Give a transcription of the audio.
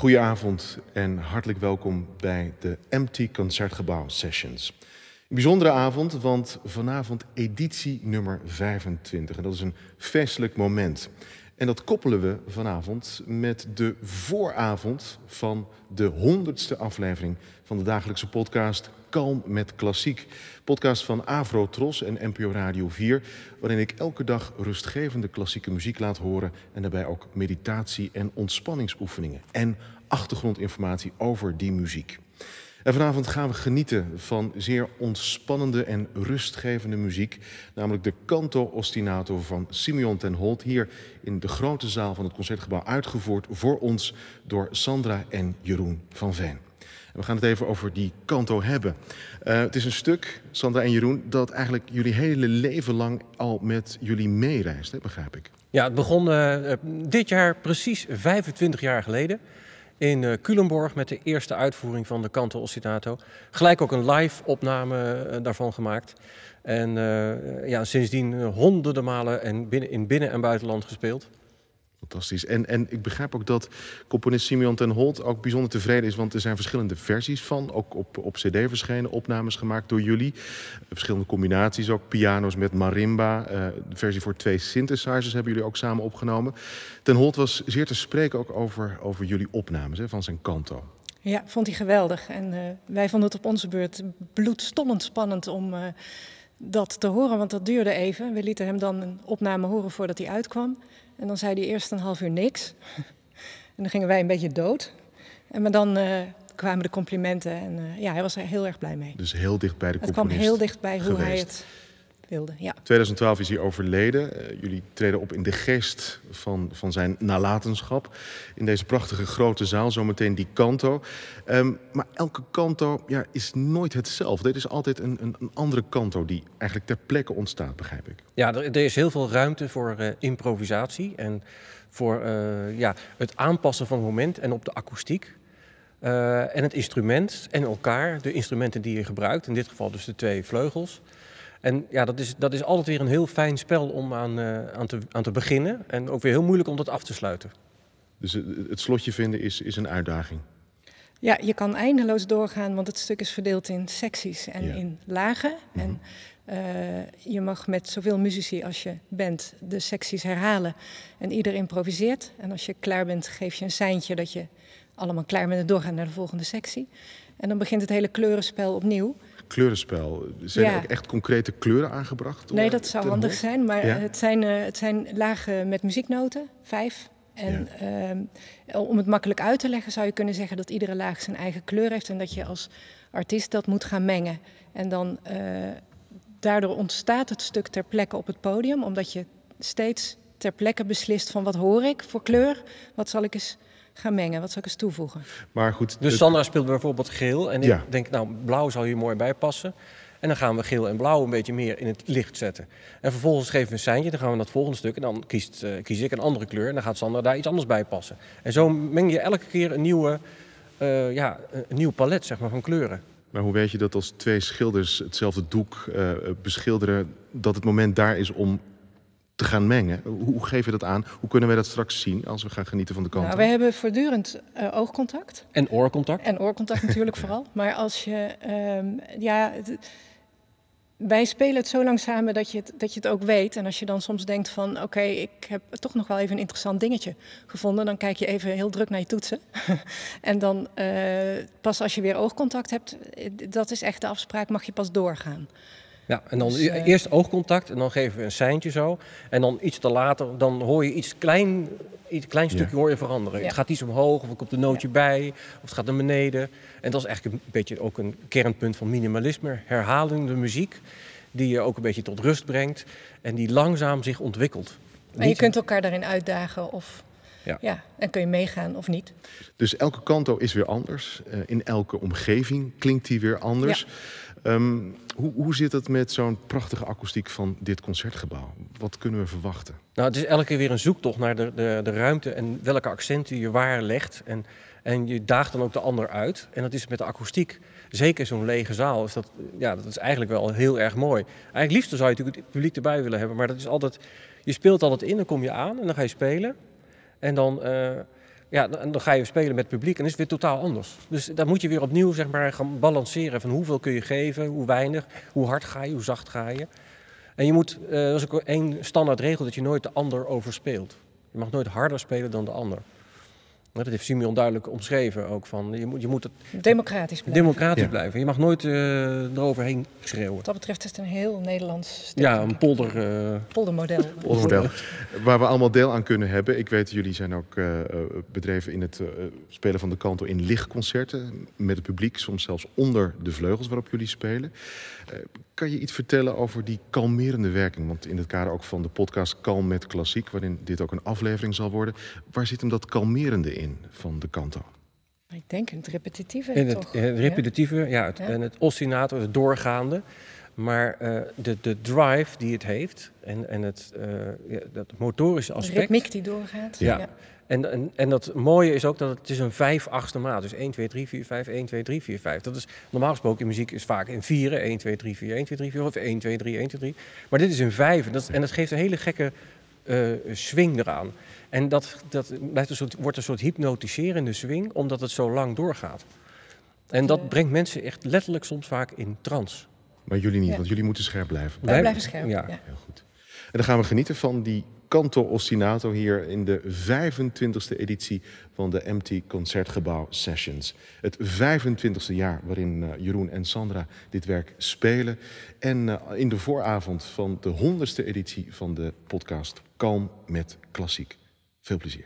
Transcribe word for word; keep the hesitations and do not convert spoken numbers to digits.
Goedenavond en hartelijk welkom bij de Empty Concertgebouw Sessions. Een bijzondere avond, want vanavond editie nummer vijfentwintig. En dat is een feestelijk moment. En dat koppelen we vanavond met de vooravond van de honderdste aflevering van de dagelijkse podcast Kalm met Klassiek. Podcast van Avro Tros en N P O Radio vier, waarin ik elke dag rustgevende klassieke muziek laat horen en daarbij ook meditatie en ontspanningsoefeningen en achtergrondinformatie over die muziek. En vanavond gaan we genieten van zeer ontspannende en rustgevende muziek, namelijk de Canto Ostinato van Simeon ten Holt, hier in de grote zaal van het Concertgebouw, uitgevoerd voor ons door Sandra en Jeroen van Veen. En we gaan het even over die canto hebben. Uh, het is een stuk, Sandra en Jeroen, dat eigenlijk jullie hele leven lang al met jullie meereist, hè, begrijp ik. Ja, het begon uh, dit jaar precies vijfentwintig jaar geleden in uh, Culemborg met de eerste uitvoering van de Canto Ostinato. Gelijk ook een live opname uh, daarvan gemaakt. En uh, ja, sindsdien uh, honderden malen en binnen, in binnen- en buitenland gespeeld. Fantastisch. En, en ik begrijp ook dat componist Simeon ten Holt ook bijzonder tevreden is, want er zijn verschillende versies van, ook op, op cd verschenen, opnames gemaakt door jullie. Verschillende combinaties, ook piano's met marimba. Uh, de versie voor twee synthesizers hebben jullie ook samen opgenomen. Ten Holt was zeer te spreken ook over, over jullie opnames, hè, van zijn canto. Ja, vond hij geweldig. En uh, wij vonden het op onze beurt bloedstollend spannend om uh, dat te horen, want dat duurde even. We lieten hem dan een opname horen voordat hij uitkwam. En dan zei hij eerst een half uur niks. En dan gingen wij een beetje dood. En maar dan uh, kwamen de complimenten en uh, ja, hij was er heel erg blij mee. Dus heel dicht bij de componist. componist. Het kwam heel dichtbij hoe geweest. hij het wilde, ja. tweeduizend twaalf is hij overleden. Uh, jullie treden op in de geest van, van zijn nalatenschap. In deze prachtige grote zaal, zometeen die canto. Um, maar elke canto ja, is nooit hetzelfde. Het is altijd een, een, een andere canto die eigenlijk ter plekke ontstaat, begrijp ik. Ja, er, er is heel veel ruimte voor uh, improvisatie en voor uh, ja, het aanpassen van het moment en op de akoestiek. Uh, en het instrument en elkaar, de instrumenten die je gebruikt, in dit geval dus de twee vleugels. En ja, dat is, dat is altijd weer een heel fijn spel om aan, uh, aan, te, aan te beginnen. En ook weer heel moeilijk om dat af te sluiten. Dus het slotje vinden is, is een uitdaging. Ja, je kan eindeloos doorgaan, want het stuk is verdeeld in secties en ja. in lagen. Mm-hmm. En uh, je mag met zoveel muzici als je bent de secties herhalen. En ieder improviseert. En als je klaar bent, geef je een seintje dat je allemaal klaar bent en doorgaan naar de volgende sectie. En dan begint het hele kleurenspel opnieuw. Kleurenspel. Zijn ja. er ook echt concrete kleuren aangebracht? Nee, dat zou handig zijn. Maar ja? het, zijn, uh, het zijn lagen met muzieknoten, vijf. En ja. uh, om het makkelijk uit te leggen zou je kunnen zeggen dat iedere laag zijn eigen kleur heeft. En dat je als artiest dat moet gaan mengen. En dan uh, daardoor ontstaat het stuk ter plekke op het podium. Omdat je steeds ter plekke beslist van wat hoor ik voor kleur. Wat zal ik eens gaan mengen, wat zal ik eens toevoegen. Maar goed, dus Sandra speelt bijvoorbeeld geel. En ik ja. denk, nou, blauw zou hier mooi bij passen. En dan gaan we geel en blauw een beetje meer in het licht zetten. En vervolgens geven we een seintje, dan gaan we naar het volgende stuk. En dan kiest, uh, kies ik een andere kleur en dan gaat Sandra daar iets anders bij passen. En zo meng je elke keer een, nieuwe, uh, ja, een nieuw palet zeg maar, van kleuren. Maar hoe weet je dat als twee schilders hetzelfde doek uh, beschilderen, dat het moment daar is om te gaan mengen? Hoe geef je dat aan? Hoe kunnen wij dat straks zien als we gaan genieten van de canto? Nou, wij hebben voortdurend uh, oogcontact. En oorcontact. En oorcontact natuurlijk vooral. Maar als je... Um, ja, wij spelen het zo lang samen dat je het, dat je het ook weet. En als je dan soms denkt van... oké, okay, ik heb toch nog wel even een interessant dingetje gevonden... dan kijk je even heel druk naar je toetsen. En dan uh, pas als je weer oogcontact hebt... dat is echt de afspraak, mag je pas doorgaan. Ja, en dan dus, uh, eerst oogcontact en dan geven we een seintje zo. En dan iets te later, dan hoor je iets klein, iets klein stukje ja. hoor je veranderen. Ja. Het gaat iets omhoog, of er komt een nootje ja. bij, of het gaat naar beneden. En dat is eigenlijk een beetje ook een kernpunt van minimalisme. Herhalende muziek, die je ook een beetje tot rust brengt. En die langzaam zich ontwikkelt. En je kunt elkaar daarin uitdagen of... Ja. ja, en kun je meegaan of niet. Dus elke canto is weer anders. Uh, in elke omgeving klinkt die weer anders. Ja. Um, hoe, hoe zit het met zo'n prachtige akoestiek van dit concertgebouw? Wat kunnen we verwachten? Nou, het is elke keer weer een zoektocht naar de, de, de ruimte en welke accenten je waar legt. En, en je daagt dan ook de ander uit. En dat is met de akoestiek, zeker zo'n lege zaal, is dat, ja, dat is eigenlijk wel heel erg mooi. Eigenlijk liefst zou je natuurlijk het publiek erbij willen hebben. Maar dat is altijd, je speelt altijd in, dan kom je aan en dan ga je spelen. En dan uh, Ja, dan, dan ga je spelen met het publiek en is het weer totaal anders. Dus dan moet je weer opnieuw zeg maar, gaan balanceren van hoeveel kun je geven, hoe weinig, hoe hard ga je, hoe zacht ga je. En je moet, uh, dat is ook één standaard regel, dat je nooit de ander overspeelt. Je mag nooit harder spelen dan de ander. Dat heeft Simeon duidelijk omschreven ook. Van, je, moet, je moet het democratisch blijven. Democratisch ja. blijven. Je mag nooit uh, eroverheen schreeuwen. Wat dat betreft is het een heel Nederlands stuk. Ja, een polder, uh... poldermodel. Poldermodel. Waar we allemaal deel aan kunnen hebben. Ik weet, jullie zijn ook uh, bedreven in het uh, spelen van de kanto in lichtconcerten. Met het publiek, soms zelfs onder de vleugels waarop jullie spelen. Uh, kan je iets vertellen over die kalmerende werking? Want in het kader ook van de podcast Kalm met Klassiek, waarin dit ook een aflevering zal worden. Waar zit hem dat kalmerende in van de kanto? Ik denk in het repetitieve, in het, toch? In het repetitieve, ja. ja het, ja. En het ostinato, het doorgaande. Maar uh, de, de drive die het heeft en, en het uh, ja, dat motorische aspect. De ritmiek die doorgaat. Ja. ja. En, en, en dat mooie is ook dat het is een vijf-achtste maat. Dus één, twee, drie, vier, vijf, één, twee, drie, vier, vijf. Dat is normaal gesproken in muziek is vaak in vieren. één, twee, drie, vier, één, twee, drie, vier. Of één, twee, drie, één, twee, drie. Maar dit is in vijf. En dat, en dat geeft een hele gekke uh, swing eraan. En dat, dat blijft een soort, wordt een soort hypnotiserende swing, omdat het zo lang doorgaat. En dat brengt mensen echt letterlijk soms vaak in trance. Maar jullie niet, ja. want jullie moeten scherp blijven. Wij blijven scherp, ja. ja. Heel goed. En dan gaan we genieten van die Canto Ostinato hier in de vijfentwintigste editie van de M T Concertgebouw Sessions. Het vijfentwintigste jaar waarin uh, Jeroen en Sandra dit werk spelen. En uh, in de vooravond van de honderdste editie van de podcast Kalm met Klassiek. Veel plezier.